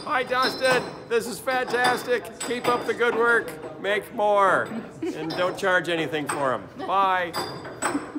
Hi, Dustin. This is fantastic. Keep up the good work. Make more. And don't charge anything for them. Bye.